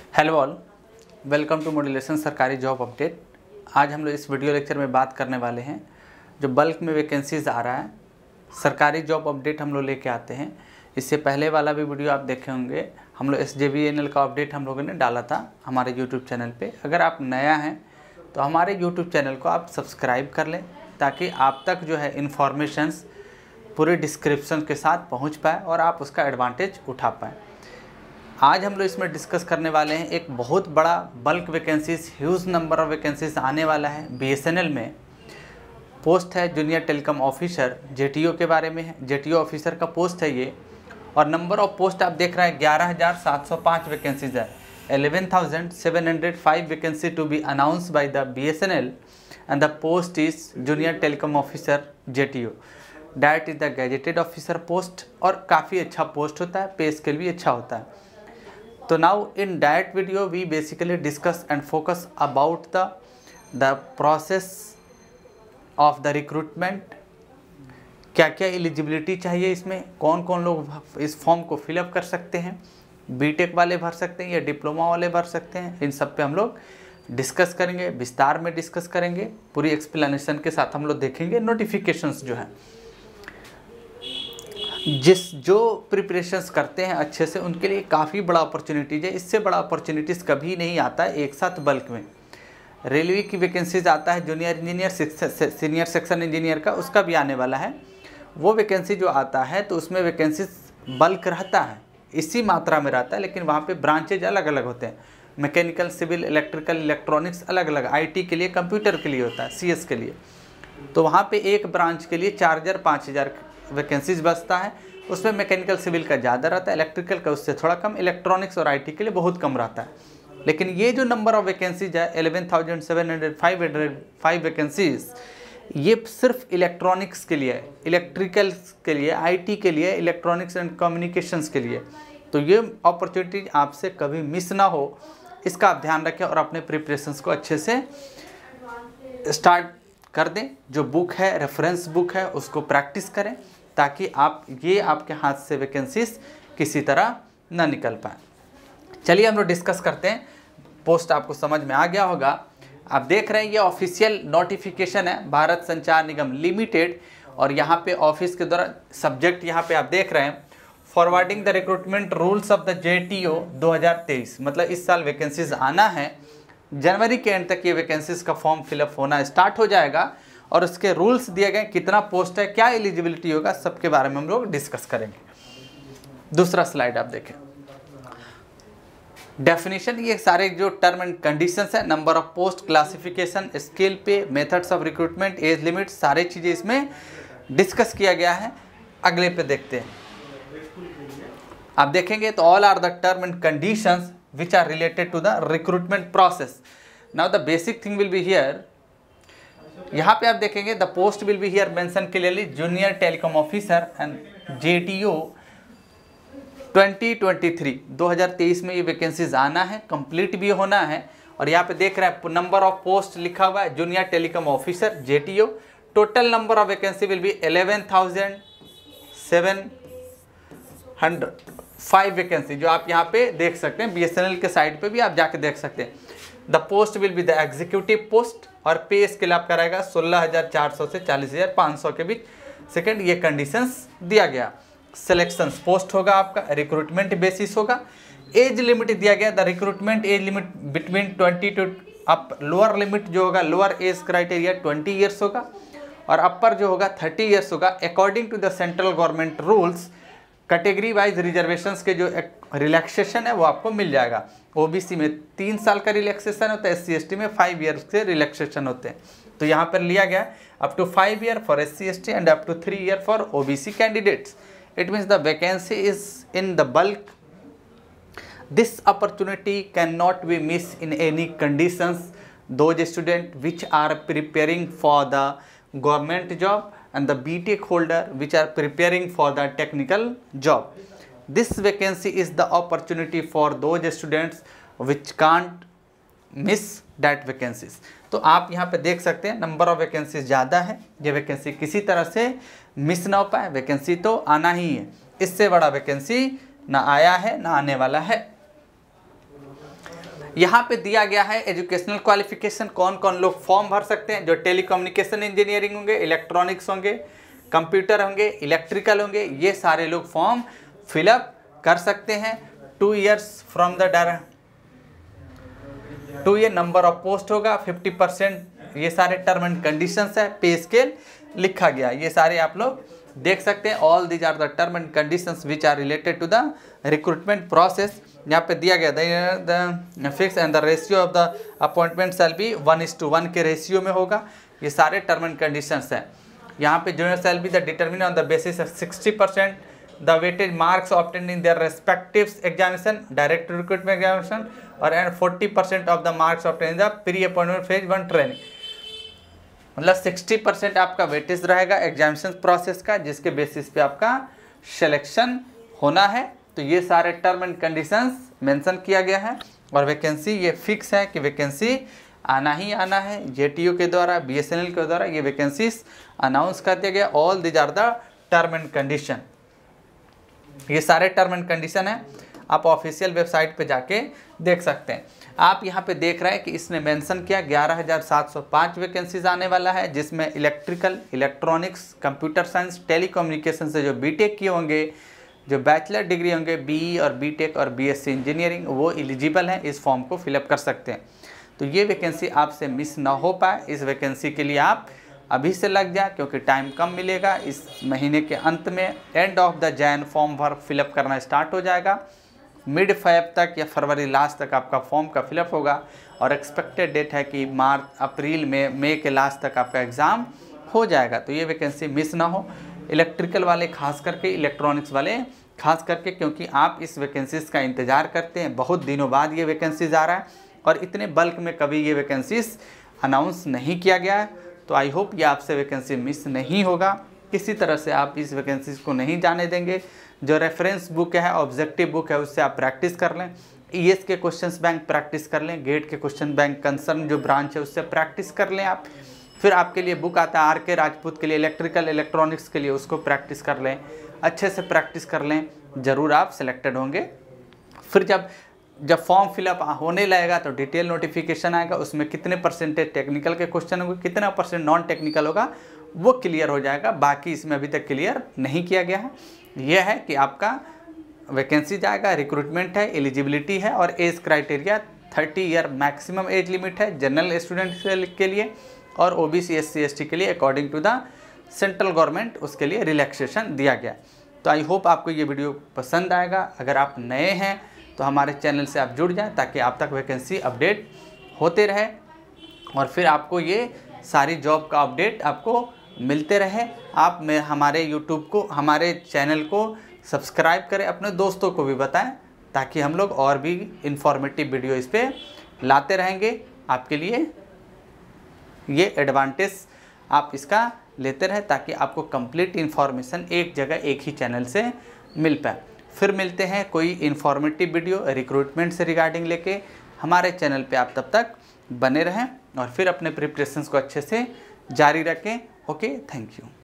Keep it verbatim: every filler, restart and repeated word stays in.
Hello all, welcome to modulation सरकारी job update. आज हम लोग इस वीडियो लेक्चर में बात करने वाले हैं जो बल्क में वैकेंसीज आ रहा है, सरकारी जॉब अपडेट हम लोग लेके आते हैं। इससे पहले वाला भी वीडियो आप देखे होंगे, हम लोग S J B N L का अपडेट हम लोगों ने डाला था हमारे यूट्यूब चैनल पे। अगर आप नया हैं तो हमारे यूट्यूब चैनल को आप सब्सक्राइब कर लें ताकि आप तक जो है इन्फॉर्मेशंस पूरे डिस्क्रिप्शन के साथ पहुँच पाए और आप उसका एडवांटेज उठा पाएँ। आज हम लोग इसमें डिस्कस करने वाले हैं एक बहुत बड़ा bulk vacancies, huge number of vacancies आने वाला है बी एस एन एल में। पोस्ट है junior telecom officer, J T O के बारे में है। जे टी ओ ऑफिसर का पोस्ट है ये, और नंबर ऑफ पोस्ट आप देख रहे हैं ग्यारह हज़ार सात सौ पाँच वैकेंसीज है। Eleven thousand seven hundred five vacancy to be announce by the B S N L and the post is junior telecom officer J T O. That is the gazetted officer post, और काफ़ी अच्छा post होता है, पे scale भी अच्छा होता है। So now in that video we basically discuss and focus about the the process of the recruitment। क्या क्या एलिजिबिलिटी चाहिए इसमें, कौन कौन लोग इस फॉर्म को फिलअप कर सकते हैं, बीटेक वाले भर सकते हैं या डिप्लोमा वाले भर सकते हैं, इन सब पे हम लोग डिस्कस करेंगे, विस्तार में डिस्कस करेंगे, पूरी एक्सप्लेनेशन के साथ हम लोग देखेंगे। नोटिफिकेशंस जो है, जिस जो प्रिपरेशंस करते हैं अच्छे से उनके लिए काफ़ी बड़ा अपॉर्चुनिटीज़ है। इससे बड़ा अपॉर्चुनिटीज़ कभी नहीं आता है एक साथ बल्क में। रेलवे की वैकेंसीज आता है junior engineer, senior section engineer का, उसका भी आने वाला है। वो वैकेंसी जो आता है तो उसमें वैकेंसीज बल्क रहता है, इसी मात्रा में रहता है, लेकिन वहाँ पे ब्रांचेज अलग अलग होते हैं। मैकेनिकल, सिविल, इलेक्ट्रिकल, इलेक्ट्रॉनिक्स अलग अलग, आईटी के लिए, कंप्यूटर के लिए होता है, सीएस के लिए। तो वहाँ पे एक ब्रांच के लिए चार हज़ार पाँच हज़ार वैकेंसीज बचता है। उसमें मैकेनिकल सिविल का ज़्यादा रहता है, इलेक्ट्रिकल का उससे थोड़ा कम, इलेक्ट्रॉनिक्स और आईटी के लिए बहुत कम रहता है। लेकिन ये जो नंबर ऑफ वैकेंसीज है eleven thousand seven hundred five hundred five vacancies, ये सिर्फ इलेक्ट्रॉनिक्स के लिए, इलेक्ट्रिकल के लिए, आईटी के लिए, इलेक्ट्रॉनिक्स एंड कम्युनिकेशंस के लिए। तो ये अपॉर्चुनिटी आपसे कभी मिस ना हो, इसका आप ध्यान रखें और अपने प्रिपरेशंस को अच्छे से स्टार्ट कर दें। जो बुक है, रेफरेंस बुक है, उसको प्रैक्टिस करें ताकि आप ये आपके हाथ से वैकेंसीज किसी तरह ना निकल पाए। चलिए हम लोग डिस्कस करते हैं। पोस्ट आपको समझ में आ गया होगा। आप देख रहे हैं ये ऑफिशियल नोटिफिकेशन है भारत संचार निगम लिमिटेड, और यहाँ पे ऑफिस के द्वारा सब्जेक्ट यहाँ पे आप देख रहे हैं, forwarding the recruitment rules of the J T O दो हज़ार तेईस। मतलब इस साल वैकेंसीज आना है, जनवरी के एंड तक ये वैकेंसीज का फॉर्म फिलअप होना स्टार्ट हो जाएगा, और उसके रूल्स दिए गए, कितना पोस्ट है, क्या एलिजिबिलिटी होगा, सबके बारे में हम लोग डिस्कस करेंगे। दूसरा स्लाइड आप देखें, डेफिनेशन, ये सारे जो टर्म एंड कंडीशंस है, number of post, classification, scale pay, methods of recruitment, age limit, सारी चीज़ें इसमें डिस्कस किया गया है। अगले पे देखते हैं, आप देखेंगे तो all are the term and conditions which are related to the recruitment process. Now the basic thing will be here. यहाँ पे आप देखेंगे the post will be here mentioned clearly, junior telecom officer and J T O twenty twenty three, दो हज़ार तेईस में ये vacancies आना है, कंप्लीट भी होना है। और यहाँ पे देख रहे हैं नंबर ऑफ पोस्ट लिखा हुआ है junior telecom officer J T O. Total number of vacancy will be eleven thousand seven hundred five vacancy, जो आप यहाँ पे देख सकते हैं, बी एस एन एल के साइट पे भी आप जाके देख सकते हैं। The post will be the executive post, और पे स्केल आपका रहेगा सोलह हज़ार चार सौ से चालीस हज़ार पाँच सौ के बीच। सेकंड, ये कंडीशंस दिया गया। सिलेक्शंस पोस्ट होगा आपका, रिक्रूटमेंट बेसिस होगा। एज लिमिट दिया गया, the recruitment age limit between twenty two up, lower limit जो होगा, lower age criteria twenty years होगा, और अपर जो होगा थर्टी ईयर्स होगा। According to the central government rules, category wise reservations के जो एक रिलैक्सेशन है वो आपको मिल जाएगा। ओबीसी में तीन साल का रिलैक्सेशन होता है, एस सी एस टी में फाइव ईयर्स के रिलैक्सेशन होते हैं। तो यहाँ पर लिया गया up to five year for S C S T and up to three year for OBC candidates. It means the vacancy is in the bulk. This opportunity can not be miss in any conditions. Those student which are preparing for the government job and the B Tech holder which are preparing for the technical job. This vacancy is the opportunity for those students which can't miss that vacancies. तो आप यहाँ पे देख सकते हैं number of vacancy ज़्यादा है, ये वैकेंसी किसी तरह से मिस ना हो पाए। वैकेंसी तो आना ही है, इससे बड़ा वैकेंसी ना आया है ना आने वाला है। यहाँ पे दिया गया है एजुकेशनल क्वालिफिकेशन, कौन कौन लोग फॉर्म भर सकते हैं। जो टेलीकम्युनिकेशन इंजीनियरिंग होंगे, इलेक्ट्रॉनिक्स होंगे, कंप्यूटर होंगे, इलेक्ट्रिकल होंगे, ये सारे लोग फॉर्म फिलअप कर सकते हैं। Two years from the direct two year number of post होगा, फिफ्टी परसेंट, ये सारे टर्म एंड कंडीशंस है। पे स्केल लिखा गया, ये सारे आप लोग देख सकते हैं। All these are the term and conditions which are related to the recruitment process. यहाँ पे दिया गया the fix and the ratio of the appointment shall be one is to one के रेशियो में होगा। ये सारे टर्म एंड कंडीशंस हैं। यहाँ पे junior shall be the determine on the basis of sixty percent the weightage marks obtained in their respective examination, direct recruitment examination, और and forty percent of the marks obtained in the pre appointment phase one training. मतलब sixty percent आपका weightage रहेगा examination process का, जिसके basis पे आपका selection होना है। तो ये सारे टर्म एंड कंडीशंस मेंशन किया गया है। और वैकेंसी ये फिक्स है कि वैकेंसी आना ही आना है। जेटीयू के द्वारा, बीएसएनएल के द्वारा ये वैकेंसीज अनाउंस कर दिया गया। All these are the term and condition, ये सारे टर्म एंड कंडीशन है। आप ऑफिशियल वेबसाइट पे जाके देख सकते हैं। आप यहाँ पे देख रहे हैं कि इसने मेंशन किया ग्यारह हज़ार सात सौ पाँच वैकेंसीज आने वाला है, जिसमें electrical, electronics, computer science, telecommunication से जो बीटेक किए होंगे, जो बैचलर डिग्री होंगे, बीई और बीटेक और बीएससी इंजीनियरिंग, वो एलिजिबल हैं, इस फॉर्म को फिलअप कर सकते हैं। तो ये वैकेंसी आपसे मिस ना हो पाए, इस वैकेंसी के लिए आप अभी से लग जाए, क्योंकि टाइम कम मिलेगा। इस महीने के अंत में end of the Jan form भर फिलअप करना स्टार्ट हो जाएगा। मिड फेब तक या फरवरी लास्ट तक आपका फॉर्म का फिलअप होगा। और एक्सपेक्टेड डेट है कि मार्च अप्रैल में मई के लास्ट तक आपका एग्ज़ाम हो जाएगा। तो ये वैकेंसी मिस ना हो, इलेक्ट्रिकल वाले खास करके, इलेक्ट्रॉनिक्स वाले खास करके, क्योंकि आप इस वैकेंसीज का इंतज़ार करते हैं। बहुत दिनों बाद ये वैकेंसीज आ रहा है और इतने बल्क में कभी ये वैकेंसीज अनाउंस नहीं किया गया है। तो आई होप ये आपसे वैकेंसी मिस नहीं होगा, किसी तरह से आप इस वैकेंसीज को नहीं जाने देंगे। जो रेफरेंस बुक है, ऑब्जेक्टिव बुक है, उससे आप प्रैक्टिस कर लें। ईएस के क्वेश्चंस बैंक प्रैक्टिस कर लें। गेट के क्वेश्चन बैंक कंसर्न जो ब्रांच है उससे प्रैक्टिस कर लें आप। फिर आपके लिए बुक आता है आर के राजपूत के लिए, इलेक्ट्रिकल इलेक्ट्रॉनिक्स के लिए, उसको प्रैक्टिस कर लें, अच्छे से प्रैक्टिस कर लें, ज़रूर आप सिलेक्टेड होंगे। फिर जब जब फॉर्म फिलअप होने लगेगा तो डिटेल नोटिफिकेशन आएगा, उसमें कितने परसेंटेज टेक्निकल के क्वेश्चन होंगे, कितना परसेंट नॉन टेक्निकल होगा, वो क्लियर हो जाएगा। बाकी इसमें अभी तक क्लियर नहीं किया गया है। यह है कि आपका वैकेंसी जाएगा, रिक्रूटमेंट है, एलिजिबिलिटी है, और age criteria thirty year maximum age limit है जनरल स्टूडेंट के लिए, और ओबीसी एससी एसटी के लिए according to the central government उसके लिए रिलैक्सेशन दिया गया। तो आई होप आपको ये वीडियो पसंद आएगा। अगर आप नए हैं तो हमारे चैनल से आप जुड़ जाएं, ताकि आप तक वैकेंसी अपडेट होते रहे और फिर आपको ये सारी जॉब का अपडेट आपको मिलते रहे। आप में हमारे यूट्यूब को, हमारे चैनल को सब्सक्राइब करें, अपने दोस्तों को भी बताएं, ताकि हम लोग और भी इंफॉर्मेटिव वीडियो इस पर लाते रहेंगे। आपके लिए ये एडवांटेज आप इसका लेते रहें, ताकि आपको कंप्लीट इन्फॉर्मेशन एक जगह एक ही चैनल से मिल पाए। फिर मिलते हैं कोई इन्फॉर्मेटिव वीडियो रिक्रूटमेंट से रिगार्डिंग लेके। हमारे चैनल पे आप तब तक बने रहें और फिर अपने प्रिपरेशंस को अच्छे से जारी रखें। Okay, thank you.